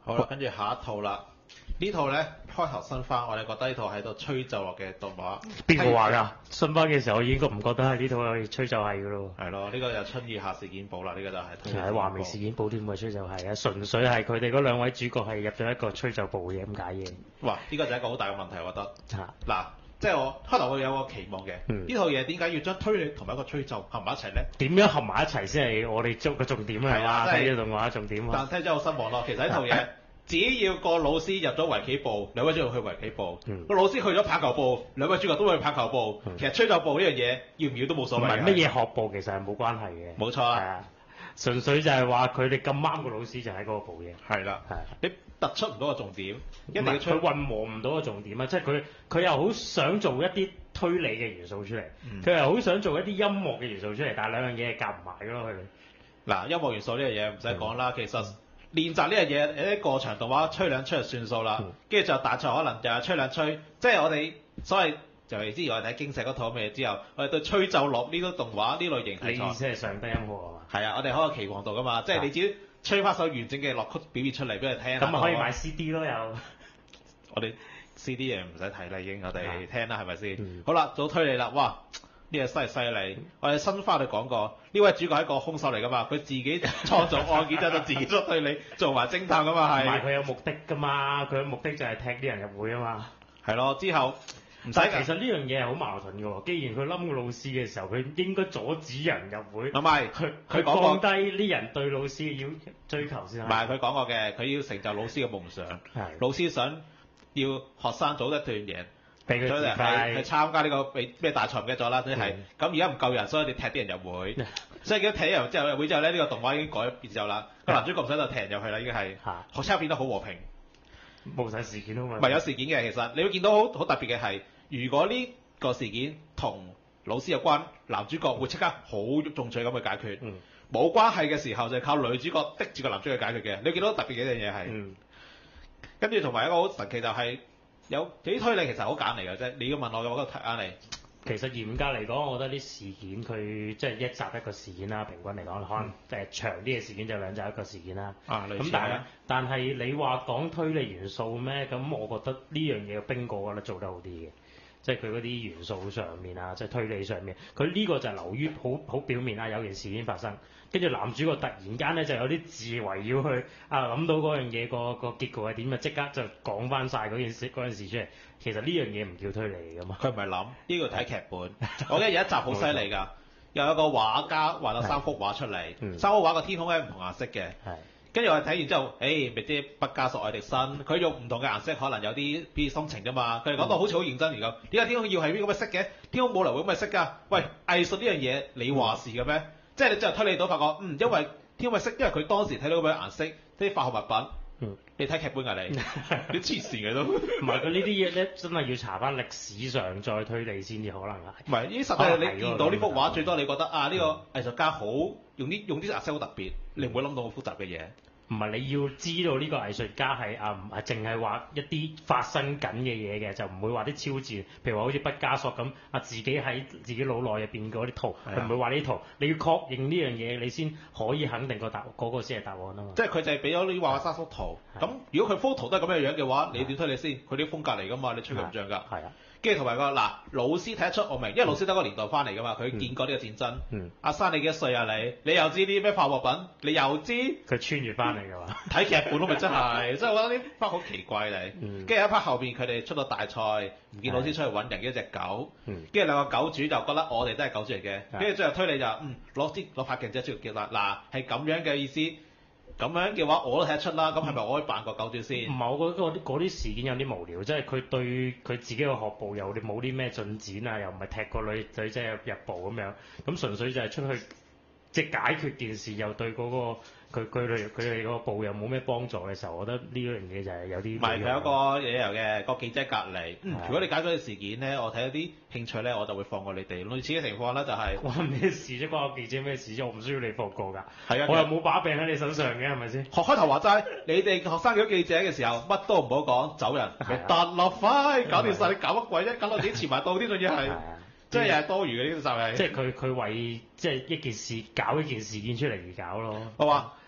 好啦，跟住下一套啦。呢套咧開頭新番，我哋覺得呢套喺度吹奏落嘅動畫。 邊個話㗎？新番嘅時候，我應該唔覺得係呢套係吹奏係㗎咯。 係咯，呢個就春意下事件簿啦，呢個就係。 係華明事件簿點會吹奏係啊？純粹係佢哋嗰兩位主角係入咗一個吹奏部嘅咁解嘅。 哇！呢個就係一個好大嘅問題，我覺得。 嚇！ 嗱，即係我開頭會有個期望嘅。呢套嘢點解要將推理同埋一個吹奏合埋一齊咧？ 點樣合埋一齊先係我哋捉嘅重點啊？係嘛？睇呢個動畫重點啊！ 但聽咗好失望咯。其實呢套嘢。只要個老師入咗圍棋部，兩位主角去圍棋部；個老師去咗棒球部，兩位主角都去棒球部。其實吹奏部呢樣嘢要唔要都冇所謂。唔係乜嘢學部，其實係冇關係嘅。 冇錯啊， 純粹就係話佢哋咁啱個老師就喺嗰個部嘅。 係啦，你突出唔到個重點，一定要佢混和唔到個重點啊！即係佢又好想做一啲推理嘅元素出嚟，佢又好想做一啲音樂嘅元素出嚟，但係兩樣嘢係夾唔埋嘅咯，佢哋。嗱， 音樂元素呢樣嘢唔使講啦，其實。練習呢樣嘢，啲過場動畫吹兩吹就算數啦，跟住就大賽可能就係吹兩吹，即係我哋所謂就係之前我哋睇驚世嗰套咩之後，我哋對吹奏樂呢個動畫呢類型題材， 你意思係上低音樂啊嘛？ 係啊，我哋好有期望度噶嘛，即係你自己吹翻首完整嘅樂曲表現出嚟俾佢聽。 咁咪可以買 CD 咯又。 我哋 CD 嘢唔使睇啦已經，我哋聽啦係咪先？好啦，做推理啦，哇！呢個犀利！我哋新番度講過，呢位主角係一個兇手嚟噶嘛，佢自己創造案件之後就自己做推理，做埋偵探噶嘛係。 唔係佢有目的噶嘛，佢嘅目的就係踢啲人入會啊嘛。 係咯，之後唔使。 其實呢樣嘢係好矛盾嘅喎，既然佢冧個老師嘅時候，佢應該阻止人入會。唔係， 佢降低啲人對老師要追求先。 唔係佢講過嘅，佢要成就老師嘅夢想。係。老師想要學生早得斷贏。所以係參加呢個咩大賽唔記得咗啦，即係咁而家唔夠人，所以你踢啲人入會。所以佢踢人之後入會之後咧，呢個動畫已經改變咗啦。個男主角唔使就踢人入去啦，已經係學車變得好和平， 冇晒事件啊嘛。 唔係有事件嘅，其實你會見到好特別嘅係，如果呢個事件同老師有關，男主角會即刻好重取咁去解決。冇關係嘅時候就係靠女主角逼住個男主角解決嘅。你見到特別嘅一樣嘢係，跟住同埋一個好神奇就係。有幾推理其實好簡嚟嘅啫，你要問我嘅話，我覺得太簡嚟。 其實嚴格嚟講，我覺得啲事件佢即係一集一個事件啦，平均嚟講，可能長啲嘅事件就兩集一個事件啦。咁但係你話講推理元素咩？咁我覺得呢樣嘢冰哥覺得做得好啲嘅，即係佢嗰啲元素上面啊，即係推理上面，佢呢個就流於好表面啊，有件事件發生。跟住男主角突然間咧就有啲自為要去諗到嗰樣嘢個結局係點啊，即刻就講翻晒嗰件事出嚟。其實呢樣嘢唔叫推理嚟㗎嘛。佢唔係諗，呢個睇劇本。我記得有一集好犀利㗎，又有個畫家畫咗3幅畫出嚟，三幅畫個天空係唔同顏色嘅。跟住我哋睇完之後，咪即係畢加索愛迪生，佢用唔同嘅顏色，可能有啲表現心情㗎嘛。佢哋講到好似好認真嚟咁，點解天空要係呢咁嘅色嘅？天空冇理由咁嘅色㗎。喂，藝術呢樣嘢你話事嘅咩？即係你之後推理到發覺，因為天空嘅色，因為佢當時睇到咁嘅顏色，啲化學物品。你睇劇本㗎你黐線嘅都。唔係佢呢啲嘢咧，真係要查翻歷史上再推理先至可能係。唔係呢啲實際你見到呢幅畫，最多你覺得呢個藝術家好用啲顏色好特別，你唔會諗到好複雜嘅嘢。唔係你要知道呢個藝術家係唔係淨係畫一啲發生緊嘅嘢嘅，就唔會話啲超自然，譬如話好似畢加索咁自己喺自己腦內入邊嗰啲圖，佢唔會話呢啲圖，你要確認呢樣嘢，你先可以肯定嗰個先係答案啊嘛。即係佢就係俾咗你畫3幅圖，咁如果佢幅圖都係咁嘅樣嘅話，你點推理先？佢啲風格嚟㗎嘛，你吹佢唔漲㗎。係啊。跟住同埋老師睇得出我明，因為老師得個年代翻嚟㗎嘛，佢見過呢個戰爭。阿生你幾多歲啊你又知啲咩化學品？你又知？佢穿越翻嚟㗎嘛？睇劇本咯咪真係，即係我覺得呢 part 好奇怪你。跟住有一 part 後邊佢哋出到大賽，唔見老師出去揾人嘅一隻狗。跟住兩個狗主就覺得我哋都係狗主嚟嘅。跟住最後推理就攞塊鏡仔出嚟叫啦，係咁樣嘅意思。咁樣嘅話，我都睇得出啦。咁係咪我可以扮個狗主先？唔係，我覺得嗰啲事件有啲無聊，即係佢對佢自己個學部又冇啲咩進展啊，又唔係踢個女仔即係入部咁樣，咁純粹就係出去即係解決件事，又對嗰個佢哋個部又冇咩幫助嘅時候，我覺得呢樣嘢就係有啲唔係佢有個理由嘅，個記者隔離。如果你解決啲事件咧，我睇有啲興趣咧，我就會放過你哋。類似嘅情況咧就係關咩事啫？關我記者咩事啫？我唔需要你放過㗎。係啊，我又冇把柄喺你手上嘅，係咪先？開頭話齋，你哋學生叫記者嘅時候，乜都唔好講，走人，咪突落快，搞掂晒，你搞乜鬼啫？搞到自己遲埋到呢樣嘢係。即係又係多餘嘅呢個就係，即係佢為即係一件事搞一件事件出嚟而搞咯。我話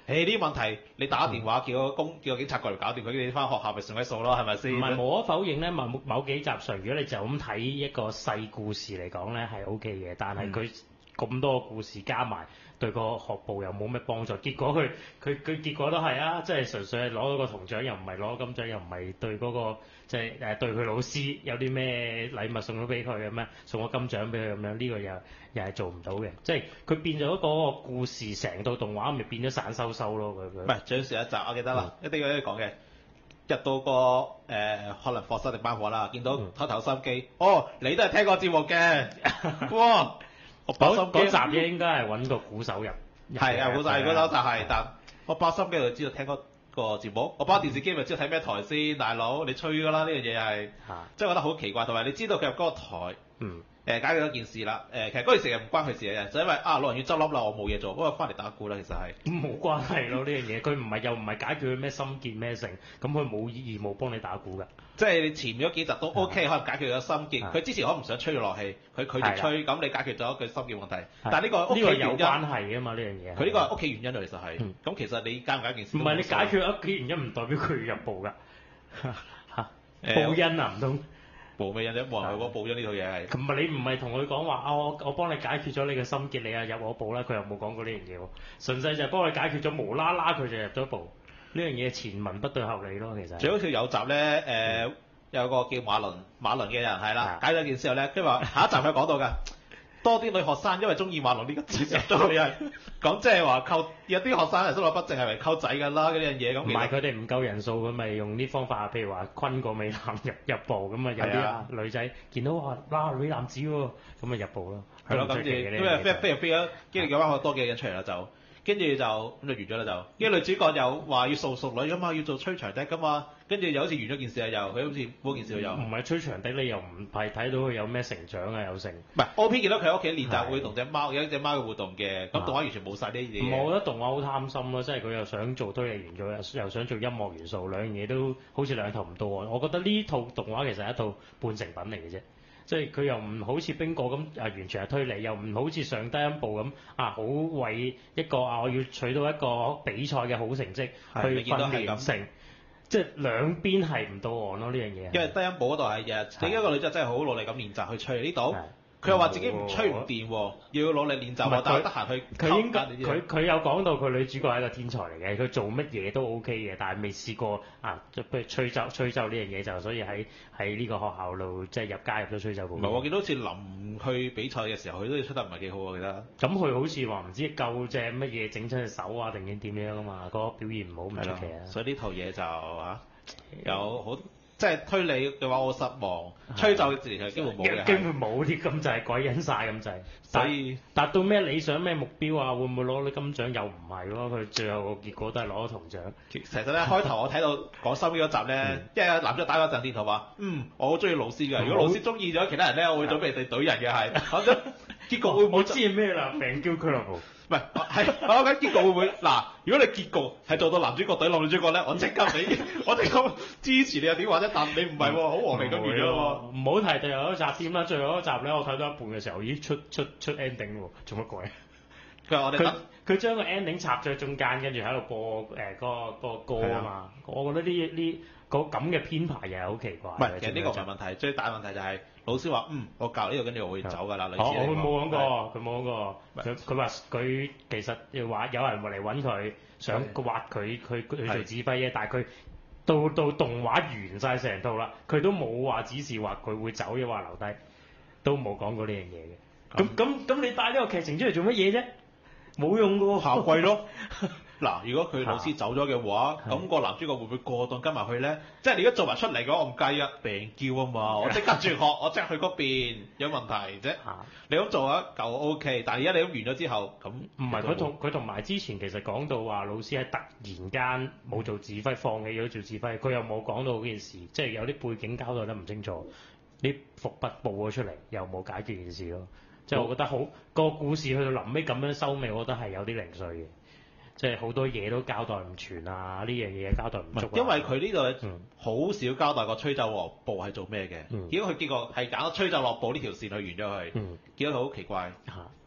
呢啲問題你打電話叫個警察過嚟搞掂佢，你翻學校咪算位數咯，係咪先？ 唔係無可否認咧，某幾集上，如果你就咁睇一個細故事嚟講咧係 OK 嘅，但係佢咁多個故事加埋對個學部又冇咩幫助，結果佢結果都係啊，即係純粹係攞到個銅獎，又唔係攞金獎，又唔係對嗰個即係對佢老師有啲咩禮物送咗俾佢咁樣，送個金獎俾佢咁樣，呢個又係做唔到嘅，即係佢變咗嗰個故事成套動畫咪變咗散收收咯佢。 唔係最少一集我記得啦，一定要講嘅。入到個可能課室定班房啦，見到偷頭心機，你都係聽過節目嘅，哇！我爆心機嗰集應該係揾個鼓手入， 係啊，鼓手就係，但我爆心機就知道聽嗰個節目，我爆電視機咪知道睇咩台先，大佬你吹㗎啦，呢樣嘢係，即係覺得好奇怪，同埋你知道佢入嗰個台，解決咗件事啦，其實嗰件事又唔關佢事嘅，就因為老人院執笠啦，我冇嘢做，不過翻嚟打鼓啦，其實係冇關係咯呢樣嘢，佢又唔係解決佢咩心結咩成，咁佢冇義務幫你打鼓㗎。 即係你前面嗰幾集都 OK，可能解決咗心結。佢之前可能唔想吹落氣，佢拒絕吹，咁你解決咗佢心結問題。但係呢個屋企原因有關係㗎嘛呢樣嘢。 佢呢個係屋企原因嚟，其實係。咁其實你解唔解件事？ 唔係你解決屋企原因，唔代表佢入部㗎。報恩啊唔通？ 報咩恩啫？冇人去講報恩呢套嘢係。 唔係你唔係同佢講話我幫你解決咗你嘅心結，你入我部啦，佢又冇講過呢樣嘢喎。純粹就係幫你解決咗，無啦啦佢就入咗部。呢樣嘢前文不對後理咯，其實。 最好似有集咧，有個叫馬倫嘅人係啦，解咗件事後咧，跟住話下一集佢講到㗎，多啲女學生因為中意馬倫呢個字入咗去係，咁即係話有啲學生係心律不正係咪溝仔㗎啦嗰樣嘢咁。唔係佢哋唔夠人數，咁咪用啲方法，譬如話昆個美男入部咁啊，有啲女仔見到話女男子喎，咁咪入部咯。 係咯，跟住咁啊飛咗，跟住嘅話多幾個人出嚟啦就。跟住就完咗啦就，跟住女主角又話要熟女㗎嘛，要做吹長笛㗎嘛，跟住又好似完咗件事啊，佢好似冇件事又。 唔係吹長笛，你又唔係睇到佢有咩成長啊有成。 唔係，O P 見到佢喺屋企練習會同隻貓，有一隻貓嘅活動嘅，咁動畫完全冇晒呢啲嘢。 我覺得動畫好貪心咯，即係佢又想做推理元素，又想做音樂元素，兩樣嘢都好似兩頭唔到岸。我覺得呢套動畫其實係一套半成品嚟嘅啫。即係佢又唔好似冰果咁完全係推理，又唔好似上低一步咁好為一個我要取到一個比賽嘅好成績去訓練成，即係兩邊係唔到岸咯呢樣嘢。 因為低音部嗰度係日，你一個女仔真係好努力咁練習去吹呢度。佢又話自己唔吹唔掂喎，要努力練習喎，但係得閒去。 佢有講到佢女主角係一個天才嚟嘅，佢做乜嘢都 OK 嘅，但係未試過譬如吹奏呢樣嘢就，所以喺呢個學校度即係加入咗吹奏部。 唔係，我見到好似臨去比賽嘅時候，佢都出得唔係幾好我記得。 咁佢好似話唔知救隻乜嘢整親隻手啊，定點樣啊嘛，個表現唔好唔出奇啊。 所以呢套嘢就有好。即係推理嘅話，我失望。吹奏嘅字係幾乎冇嘅， 幾乎冇啲咁滯，鬼隱晒咁滯。 所以達到咩理想咩目標啊？會唔會攞到金獎？又唔係咯，佢最後個結果都係攞咗銅獎。 其實咧，開頭我睇到講收尾嗰集咧，因為男主打嗰陣電台話，我好中意老師㗎。如果老師中意咗其他人咧，我會準備對人嘅係。結局會唔會我知係咩啦？病嬌俱樂部。 唔係，我講緊結局會唔會嗱？如果你結局係做到男主角懟落女主角咧，我即刻支持你又點話啫？但你唔係喎，好和平咁完咗喎。 唔好提最後一集添啦，最後一集咧，我睇到一半嘅時候已經出 ending 喎，做乜鬼？佢將個 ending 插咗中間，跟住喺度播個歌啊嘛。我覺得呢咁嘅編排又係好奇怪。 唔係，其實呢個唔係問題，最大問題就係老師話我教呢度，跟住我會走㗎啦。類似佢冇講過，佢冇講過。佢話佢其實要話有人嚟揾佢，想挖佢做指揮嘅，但係佢到動畫完晒成套啦，佢都冇話指示話佢會走，亦話留低，都冇講過呢樣嘢嘅。咁你帶呢個劇情出嚟做乜嘢啫？冇用㗎喎， 下季咯。嗱，如果佢老師走咗嘅話，咁個男主角會唔會過檔跟埋去咧？即係你而家做埋出嚟嘅話，我唔介意啊，病嬌啊嘛，我即刻轉學，我即刻去嗰邊，有問題啫。你咁做啊，舊 OK，但係而家你咁完咗之後，咁唔係佢同埋之前其實講到話老師係突然間冇做指揮，放棄咗做指揮，佢又冇講到嗰件事，即係有啲背景交代得唔清楚，啲伏筆報咗出嚟，又冇解決件事咯。即係我覺得個故事去到臨尾咁樣收尾，我覺得係有啲零碎嘅。即係好多嘢都交代唔全啊！呢樣嘢交代唔足。 因為佢呢度好少交代個吹奏樂部係做咩嘅。結果佢結果係揀咗吹奏樂部呢條線去完咗佢。結果佢好奇怪。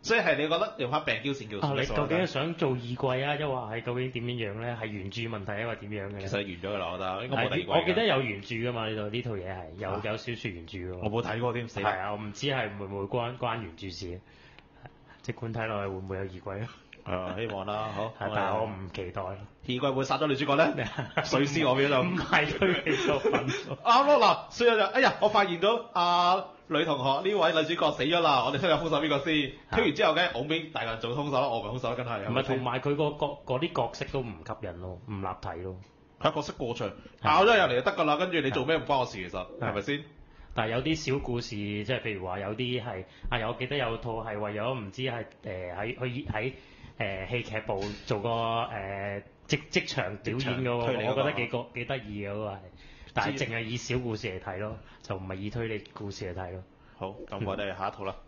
所以係你覺得用翻病嬌線叫？ 你究竟係想做二季啊，抑或係究竟點樣樣咧？係原著問題啊，或點樣嘅？ 其實完咗㗎啦，我覺得應該冇第二季。 我記得有原著㗎嘛，呢套嘢係有小説原著㗎。 我冇睇過添，死係啊，我唔知係會唔會關原著事，即管睇落去會唔會有二季啊？ 希望啦，好。 但係我唔期待。二季會殺咗女主角咧？碎屍我邊度？ 唔係推理作品。 啱咯，嗱，所以就哎呀，我發現到女同學呢位女主角死咗啦，我哋推下兇手邊個先？推完之後嘅我邊大個人做兇手啦，我唔係兇手，梗係。 唔係，同埋佢嗰啲角色都唔吸引咯，唔立體咯。 係角色過場，咬咗入嚟就得㗎啦，跟住你做咩唔關我事，其實係咪先？ 但係有啲小故事，即係譬如話有啲係我記得有套係為咗唔知係喺戲劇部做個職場表演嘅喎，我覺得幾得意嘅嗰個係，但係淨係以小故事嚟睇咯，就唔係以推理故事嚟睇咯。 好，咁我哋下一套啦。